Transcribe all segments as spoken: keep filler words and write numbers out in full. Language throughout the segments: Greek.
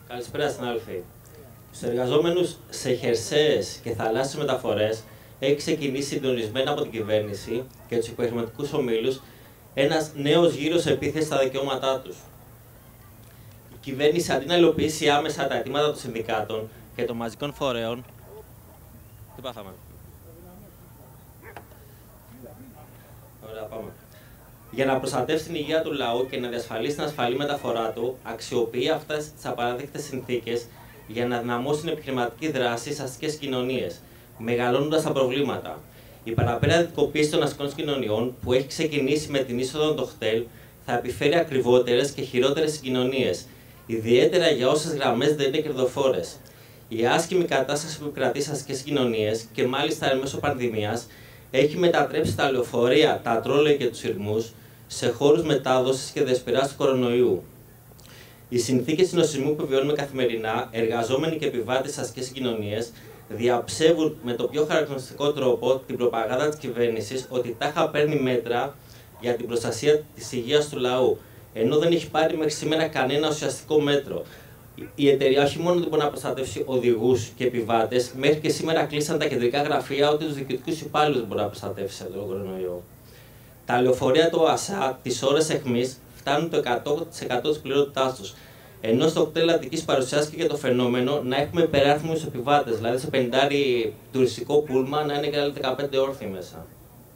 Καλησπέρα, συνάδελφοι. Στους εργαζόμενους σε χερσαίες και θαλάσσιες μεταφορές έχει ξεκινήσει συντονισμένα από την κυβέρνηση και τους επιχειρηματικούς ομίλους ένας νέος γύρος επίθεσης στα δικαιώματά τους. Η κυβέρνηση, αντί να υλοποιήσει άμεσα τα αιτήματα των συνδικάτων και των μαζικών φορέων. Τι πάθαμε. Ωραία, πάμε. Για να προστατεύσει την υγεία του λαού και να διασφαλίσει την ασφαλή μεταφορά του, αξιοποιεί αυτές τις απαράδεκτες συνθήκες για να δυναμώσει την επιχειρηματική δράση στις αστικές κοινωνίες, μεγαλώνοντας τα προβλήματα. Η παραπέρα δυτικοποίηση των αστικών κοινωνιών, που έχει ξεκινήσει με την είσοδο των ΧΤΕΛ, θα επιφέρει ακριβότερες και χειρότερες συγκοινωνίες, ιδιαίτερα για όσες γραμμές δεν είναι κερδοφόρες. Η άσχημη κατάσταση που επικρατεί στις αστικές κοινωνίες, και μάλιστα εν μέσω πανδημίας, έχει μετατρέψει τα λεωφορεία, τα τρόλεϊ και τους σειρμούς σε χώρους μετάδοσης και διασπειράς του κορονοϊού. Οι συνθήκες συνοστισμού που βιώνουμε καθημερινά, εργαζόμενοι και επιβάτες στις αστικές κοινωνίες, διαψεύουν με το πιο χαρακτηριστικό τρόπο την προπαγάνδα της κυβέρνησης ότι τάχα παίρνει μέτρα για την προστασία της υγείας του λαού, ενώ δεν έχει πάρει μέχρι σήμερα κανένα ουσιαστικό μέτρο. Η εταιρεία όχι μόνο δεν μπορεί να προστατεύσει οδηγούς και επιβάτες, μέχρι και σήμερα κλείσαν τα κεντρικά γραφεία, ούτε τους διοικητικούς υπάλληλους δεν μπορεί να προστατεύσει από τον κορονοϊό. Τα λεωφορεία του ΟΑΣΑ τις ώρες αιχμής φτάνουν το εκατό τοις εκατό της πληρότητάς τους. Ενώ στο κτέλ Αττικής παρουσιάστηκε και το φαινόμενο να έχουμε υπεράριθμους επιβάτες, δηλαδή σε πενηντάρι τουριστικό πούλμα να είναι και άλλοι δεκαπέντε όρθιοι μέσα.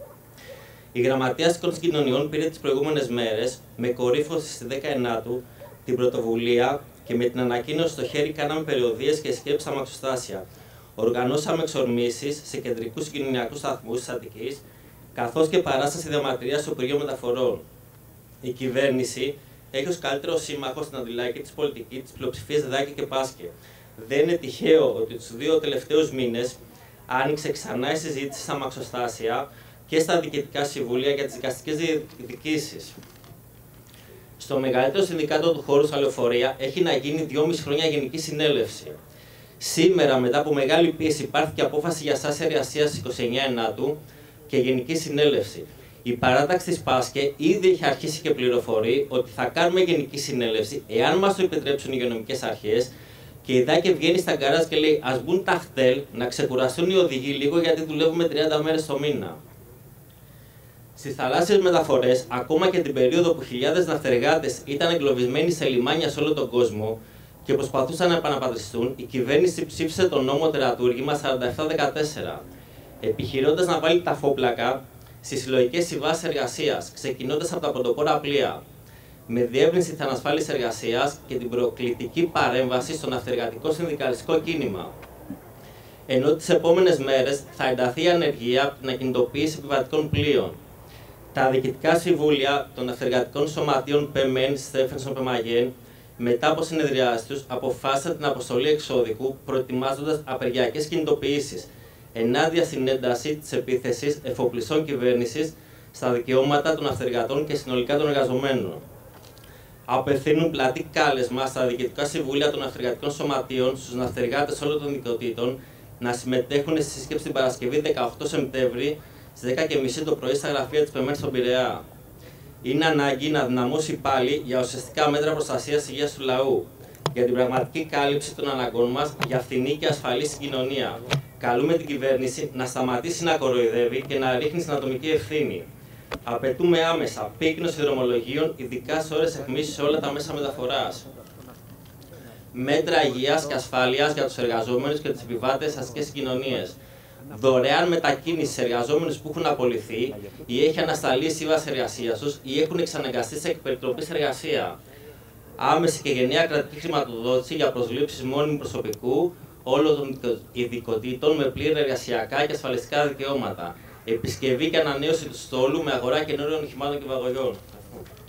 Η Γραμματεία Αστικών Κοινωνιών πήρε τις προηγούμενες μέρες, με κορύφωση στη δέκα ενάτου, την πρωτοβουλία και με την ανακοίνωση στο χέρι κάναμε περιοδίες και σκέψεις στα αμαξοστάσια. Οργανώσαμε εξορμήσεις σε κεντρικούς συγκοινωνιακούς σταθμούς της Αττικής, καθώς και παράσταση διαμαρτυρίας στο Υπουργείο Μεταφορών. Η κυβέρνηση έχει ως καλύτερο σύμμαχο στην αντιλαϊκή της πολιτική της πλειοψηφίας Δάκη και Πάσκε. Δεν είναι τυχαίο ότι τους δύο τελευταίους μήνες άνοιξε ξανά η συζήτηση στα αμαξοστάσια και στα διοικητικά συμβούλια για τις δικαστικές διεκδικήσεις. Στο μεγαλύτερο συνδικάτο του χώρου στα λεωφορεία έχει να γίνει δυόμιση χρόνια γενική συνέλευση. Σήμερα, μετά από μεγάλη πίεση, πάρθηκε απόφαση για στάση εργασίας στις είκοσι εννέα ενάτου και γενική συνέλευση. Η παράταξη της Πάσκε ήδη έχει αρχίσει και πληροφορεί ότι θα κάνουμε γενική συνέλευση εάν μας το επιτρέψουν οι υγειονομικές αρχές, και η Δάκη βγαίνει στα γκαράζ και λέει: ας μπουν τα ΧΤΕΛ να ξεκουραστούν οι οδηγοί λίγο, γιατί δουλεύουμε τριάντα μέρες το μήνα. Στις θαλάσσιες μεταφορές, ακόμα και την περίοδο που χιλιάδες ναυτεργάτες ήταν εγκλωβισμένοι σε λιμάνια σε όλο τον κόσμο και προσπαθούσαν να επαναπατριστούν, η κυβέρνηση ψήφισε τον νόμο τερατούργημα σαράντα επτά δεκατέσσερα, επιχειρώντας να βάλει τα φόπλακα στις συλλογικές συμβάσεις εργασίας, ξεκινώντας από τα πρωτοπόρα πλοία, με διεύρυνση της ανασφάλισης εργασίας και την προκλητική παρέμβαση στο ναυτεργατικό συνδικαλιστικό κίνημα. Ενώ τις επόμενες μέρες θα ενταθεί η ανεργία από την ακινητοποίηση επιβατικών πλοίων. Τα διοικητικά συμβούλια των ναυτεργατικών σωματείων ΠΕΜΕΝ, Στέφενσον, Πεμαγέν, μετά από συνεδριάσεις τους, αποφάσισαν την αποστολή εξώδικου, προετοιμάζοντας απεργιακές κινητοποιήσεις ενάντια στην ένταση της επίθεσης εφοπλιστών κυβέρνησης στα δικαιώματα των ναυτεργατών και συνολικά των εργαζομένων. Απευθύνουν πλατή κάλεσμα στα διοικητικά συμβούλια των ναυτεργατικών σωματείων, στους ναυτεργάτες όλων των δικαιοτήτων, να συμμετέχουν στη σύσκεψη την Παρασκευή δεκαοκτώ Σεπτέμβρη στις δέκα και μισή το πρωί στα γραφεία της ΠΕΜΕΝ στον Πειραιά. Είναι ανάγκη να δυναμώσει πάλι για ουσιαστικά μέτρα προστασίας υγείας του λαού, για την πραγματική κάλυψη των αναγκών μας για φθηνή και ασφαλή συγκοινωνία. Καλούμε την κυβέρνηση να σταματήσει να κοροϊδεύει και να ρίχνει στην ατομική ευθύνη. Απαιτούμε άμεσα πύκνωση δρομολογίων, ειδικά σε ώρες αιχμής σε όλα τα μέσα μεταφοράς. Μέτρα υγείας και ασφάλειας για τους εργαζόμενους και τους επιβάτες στις αστικές κοινωνίες. Δωρεάν μετακίνηση σε εργαζόμενους που έχουν απολυθεί ή έχει ανασταλεί η σύμβαση εργασίας τους ή έχουν εξαναγκαστεί σε εκπεριτροπή εργασία. Άμεση και γενναία κρατική χρηματοδότηση για προσλήψεις μόνιμου προσωπικού όλων των ειδικοτήτων με πλήρη εργασιακά και ασφαλιστικά δικαιώματα. Επισκευή και ανανέωση του στόλου με αγορά καινούριων οχημάτων και βαγονιών.